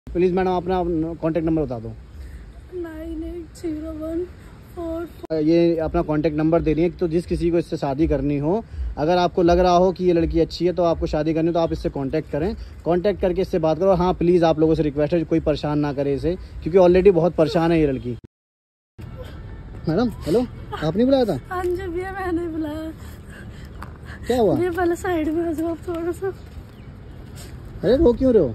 Please madam अपना contact number बता दो। 980144। ये अपना कॉन्टैक्ट नंबर दे रही है। तो जिस किसी को इससे शादी करनी हो, अगर आपको लग रहा हो कि ये लड़की अच्छी है तो आपको शादी करनी हो, तो आप इससे कांटेक्ट करें। कांटेक्ट करके इससे बात करो। हाँ प्लीज़ आप लोगों से रिक्वेस्ट है, कोई परेशान ना करे इसे, क्योंकि ऑलरेडी बहुत परेशान है ये लड़की। मैडम हेलो, आपने बुलाया था? हाँ जी भैया मैंने बुलाया। क्या हुआ? भैया पहले साइड में आ जाओ थोड़ा सा। अरे रो क्यों रहे हो?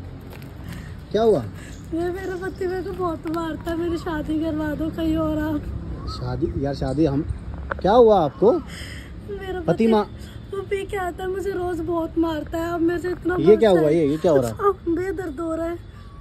क्या हुआ? भैया मेरा पति मेरे को बहुत मारता है, मेरी शादी करवा दो कहीं और आप। शादी? यार शादी हम, क्या हुआ आपको? मेरा पति माँ वो पी के आता है, मुझे रोज बहुत मारता है। अब मेरे से इतना ये क्या हुआ? ये क्या हो रहा है? भैया दर्द हो रहा है।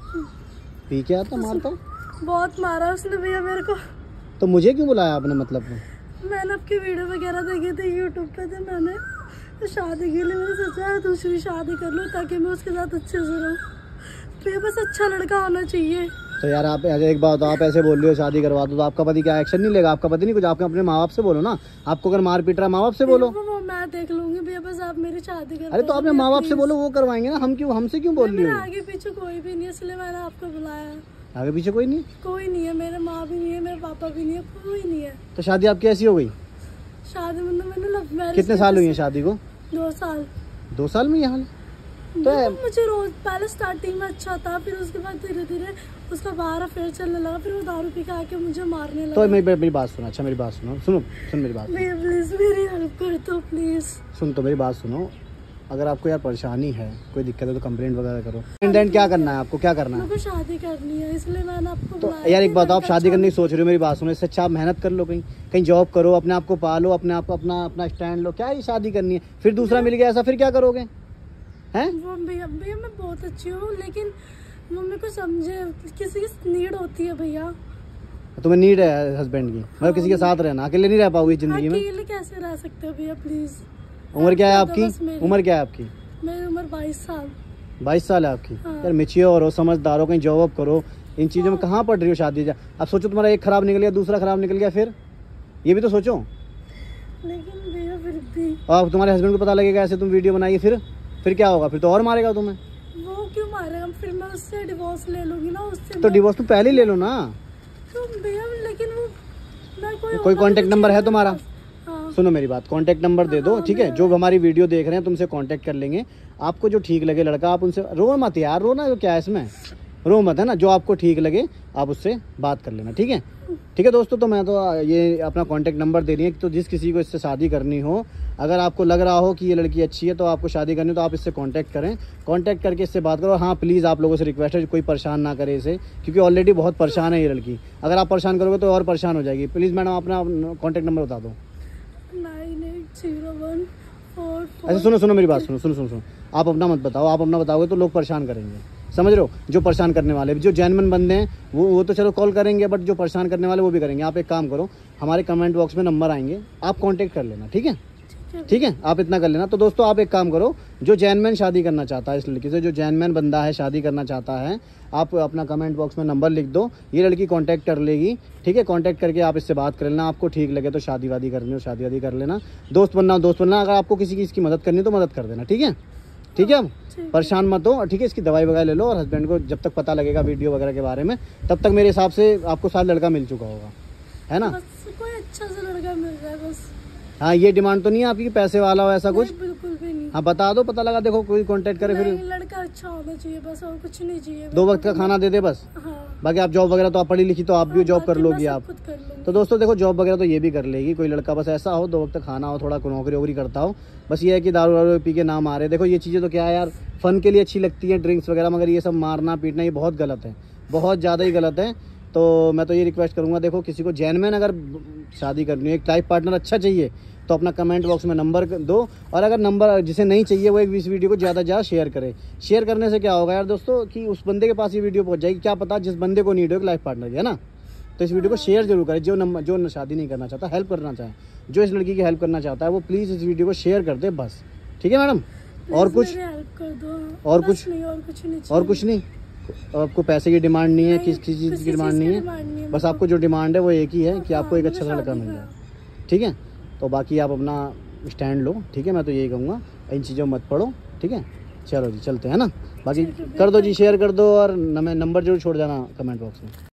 पी के आता मारता? बहुत मारा उसने भैया मेरे को। तो मुझे क्यों बुलाया आपने? मतलब मैंने आपकी वीडियो वगैरह देखी थी यूट्यूब पे, तो मैंने तो शादी के लिए मैंने सोचा दूसरी शादी कर लूँ ताकि मैं उसके साथ अच्छे से रहूँ। फिर बस अच्छा लड़का होना चाहिए। तो यार आप एक बात, आप ऐसे बोल रहे हो शादी करवा दो, तो आपका पति क्या एक्शन नहीं लेगा? आपका पति नहीं कुछ? आप अपने माँ बाप से बोलो ना। आपको अगर मार पीट रहा है माँ बाप से बोलो। वो मैं देख लूंगी भैया, बस आप मेरी शादी कर। अरे तो आपने माँ बाप से बोलो, वो करवाएंगे ना। हम क्यों, हमसे क्यों बोल रही हो? आगे पीछे कोई भी नहीं है, इसलिए मैंने आपको बुलाया। आगे पीछे कोई नहीं? कोई नहीं है, मेरे माँ भी नहीं है, मेरे पापा भी नहीं है, कोई नहीं है। तो शादी आपकी ऐसी हो गई? शादी मतलब मैंने लव मैरिज। कितने साल हुई है शादी को? 2 साल। 2 साल में ये हाल? तो मुझे रोज पहले स्टार्टिंग में अच्छा था, फिर उसके बाद धीरे धीरे उसका बाहर अफेयर चलने लगा, फिर वो दारू पी के आके मुझे मारने लगा। तो मेरी बात सुनो। अच्छा मेरी बात सुनो, सुन मेरी बात। प्लीज मेरी हेल्प कर दो प्लीज। सुन तो मेरी बात सुनो। अगर आपको यार परेशानी है, कोई दिक्कत है तो कंप्लेंट वगैरह करो। इंडेंट क्या करना है आपको? क्या करना है? मुझे शादी करनी है, इसलिए मैंने आपको तो यार एक बात, आप शादी करने की सोच रहे हो, मेरी बात सुनो। इससे अच्छा आप मेहनत कर लो, कहीं जॉब करो, अपने आप को पालो, अपने आप को अपना स्टैंड लो। क्या ये शादी करनी है? फिर दूसरा मिल गया ऐसा, फिर क्या करोगे? हैं? वो भैया मैं बहुत अच्छी हूँ, लेकिन वो मेरे को समझे, किसी की नीड होती है भैया। तुम्हें नीड है हस्बैंड की? मतलब किसी के साथ रहना, अकेले नहीं रह पाओगी जिंदगी में? अकेले कैसे रह सकते हो भैया प्लीज। उम्र क्या है आपकी? उम्र क्या है आपकी? मेरी उम्र 22 साल। 22 साल है आपकी? हाँ। यार मैच्योर हो, समझदार हो, कहीं जॉब करो। इन चीज़ों में कहाँ पड़ रही हो शादी? अब सोचो तुम्हारा एक खराब निकल गया, दूसरा खराब निकल गया, फिर ये भी तो सोचो। लेकिन भैया फिर भी और तुम्हारे हस्बैंड को पता लगेगा ऐसे तुम वीडियो बनाइए, फिर क्या होगा? फिर तो और मारेगा तुम्हें। वो क्यों मारेगा? फिर मैं उससे डिवोर्स ले लूंगी ना। उससे तो डिवोर्स तुम पहले ही ले लो ना। तो भैया लेकिन वो मैं कोई कांटेक्ट नंबर है तुम्हारा? हाँ। सुनो मेरी बात, कांटेक्ट नंबर दे दो, ठीक है? जो हमारी वीडियो देख रहे हैं तुमसे कांटेक्ट कर लेंगे। आपको जो ठीक लगे लड़का, आप उनसे, रो मत यार, रोना क्या है इसमें? रो मत, है ना? जो आपको ठीक लगे आप उससे बात कर लेना, ठीक है? ठीक है दोस्तों, तो मैं तो ये अपना कांटेक्ट नंबर दे रही है। तो जिस किसी को इससे शादी करनी हो, अगर आपको लग रहा हो कि ये लड़की अच्छी है तो आपको शादी करनी हो, तो आप इससे कांटेक्ट करें। कांटेक्ट करके इससे बात करो। हाँ प्लीज़ आप लोगों से रिक्वेस्ट है, कोई परेशान ना करे इसे, क्योंकि ऑलरेडी बहुत परेशान है ये लड़की। अगर आप परेशान करोगे तो और परेशान हो जाएगी। प्लीज़ मैडम अपना कॉन्टैक्ट नंबर बता दो। 980144। अच्छा सुनो मेरी बात, सुनो। आप अपना मत बताओ। आप अपना बताओगे तो लोग परेशान करेंगे, समझ रहे हो? जो परेशान करने वाले, जो जेन्युइन बंदे हैं वो तो चलो कॉल करेंगे, बट जो परेशान करने वाले वो भी करेंगे। आप एक काम करो, हमारे कमेंट बॉक्स में नंबर आएंगे, आप कांटेक्ट कर लेना, ठीक है? ठीक है, आप इतना कर लेना। तो दोस्तों आप एक काम करो, जो जेन्युइन शादी करना चाहता है इस लड़की से, जो जेन्युइन बंदा है शादी करना चाहता है, आप अपना कमेंट बॉक्स में नंबर लिख दो। ये लड़की कांटेक्ट कर लेगी, ठीक है? कांटेक्ट करके आप इससे बात कर लेना। आपको ठीक लगे तो शादी वादी करनी हो, शादी वादी कर लेना। दोस्त बनना। अगर आपको किसी की इसकी मदद करनी हो तो मदद कर देना, ठीक है? ठीक है, परेशान मत हो, ठीक है? इसकी दवाई वगैरह ले लो, और हस्बैंड को जब तक पता लगेगा वीडियो वगैरह के बारे में, तब तक मेरे हिसाब से आपको साथ लड़का मिल चुका होगा, है ना? बस कोई अच्छा सा लड़का मिल जाए बस। हाँ, ये डिमांड तो नहीं है आपकी कि पैसे वाला हो ऐसा कुछ? बिल्कुल भी नहीं। हाँ बता दो, पता लगा, देखो कोई कांटेक्ट करे फिर। लड़का अच्छा होना चाहिए बस, और कुछ नहीं चाहिए। 2 वक्त का खाना दे दे बस। हाँ। बाकी आप जॉब वगैरह तो आप पढ़ी लिखी, तो आप भी जॉब कर लोगी आप। तो दोस्तों देखो, जॉब वगैरह तो ये भी कर लेगी। कोई लड़का बस ऐसा हो, 2 वक्त खाना हो, थोड़ा नौकरी वोकरी करता हो, बस ये है कि दारू वारू पी के ना मारे। देखो ये चीज़ें तो क्या है यार, फन के लिए अच्छी लगती है, ड्रिंक्स वगैरह, मगर ये सब मारना पीटना ये बहुत गलत है, बहुत ज़्यादा ही गलत है। तो मैं तो ये रिक्वेस्ट करूँगा, देखो किसी को जेन्युइन अगर शादी करनी है, एक लाइफ पार्टनर अच्छा चाहिए, तो अपना कमेंट बॉक्स में नंबर दो। और अगर नंबर जिसे नहीं चाहिए वो इस वीडियो को ज़्यादा ज़्यादा शेयर करे। शेयर करने से क्या होगा यार दोस्तों, कि उस बंदे के पास ये वीडियो पहुंच जाएगी। क्या पता जिस बंदे को नीड हो लाइफ पार्टनर की, है ना? तो इस वीडियो को शेयर जरूर करें। जो शादी नहीं करना चाहता, हेल्प करना चाहे, जो इस लड़की की हेल्प करना चाहता है, वो प्लीज़ इस वीडियो को शेयर कर दे बस, ठीक है मैडम? और कुछ? और कुछ नहीं? आपको पैसे की डिमांड नहीं है, किसी चीज़ की डिमांड नहीं है, बस आपको जो डिमांड है वो एक ही है कि आपको एक अच्छा लड़का मिल जाए, ठीक है? तो बाकी आप अपना स्टैंड लो, ठीक है? मैं तो यही कहूँगा, इन चीज़ों मत पड़ो, ठीक है? चलो जी, चलते हैं ना। बाकी कर दो जी, शेयर कर दो और नंबर जरूर छोड़ जाना कमेंट बॉक्स में।